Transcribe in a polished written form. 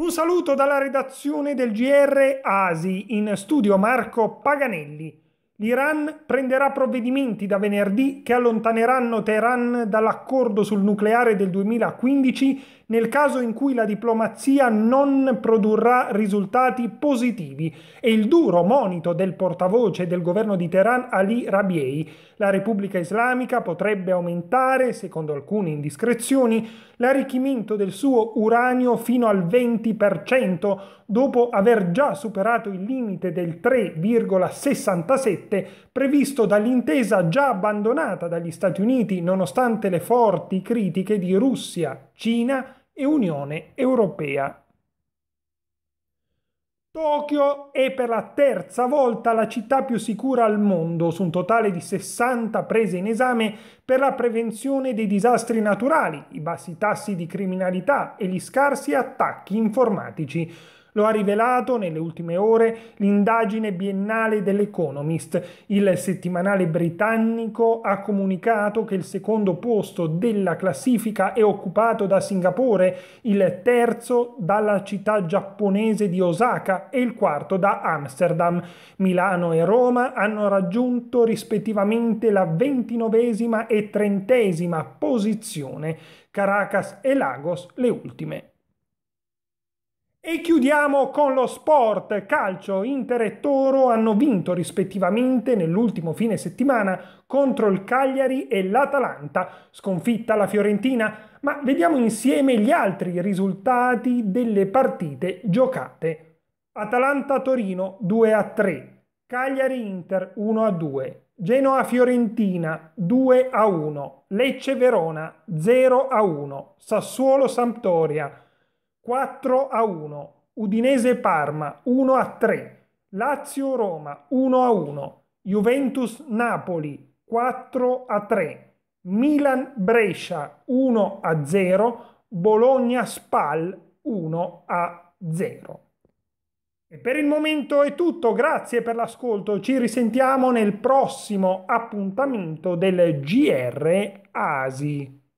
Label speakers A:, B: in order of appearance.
A: Un saluto dalla redazione del GR Asi, in studio Marco Paganelli. L'Iran prenderà provvedimenti da venerdì che allontaneranno Teheran dall'accordo sul nucleare del 2015 nel caso in cui la diplomazia non produrrà risultati positivi e il duro monito del portavoce del governo di Teheran Ali Rabiei. La Repubblica Islamica potrebbe aumentare, secondo alcune indiscrezioni, l'arricchimento del suo uranio fino al 20%, dopo aver già superato il limite del 3,67 previsto dall'intesa già abbandonata dagli Stati Uniti nonostante le forti critiche di Russia, Cina e Unione Europea. Tokyo è per la terza volta la città più sicura al mondo, su un totale di 60 prese in esame per la prevenzione dei disastri naturali, i bassi tassi di criminalità e gli scarsi attacchi informatici. Lo ha rivelato nelle ultime ore l'indagine biennale dell'Economist. Il settimanale britannico ha comunicato che il secondo posto della classifica è occupato da Singapore, il terzo dalla città giapponese di Osaka e il quarto da Amsterdam. Milano e Roma hanno raggiunto rispettivamente la 29esima e 30esima posizione, Caracas e Lagos le ultime. E chiudiamo con lo sport. Calcio, Inter e Toro hanno vinto rispettivamente nell'ultimo fine settimana contro il Cagliari e l'Atalanta, sconfitta la Fiorentina, ma vediamo insieme gli altri risultati delle partite giocate. Atalanta-Torino 2-3, Cagliari-Inter 1-2, Genoa-Fiorentina 2-1, Lecce-Verona 0-1, Sassuolo-Sampdoria 4-1, Udinese-Parma 1-3, Lazio-Roma 1-1, Juventus-Napoli 4-3, Milan-Brescia 1-0, Bologna-Spal 1-0. E per il momento è tutto, grazie per l'ascolto, ci risentiamo nel prossimo appuntamento del GR Asi.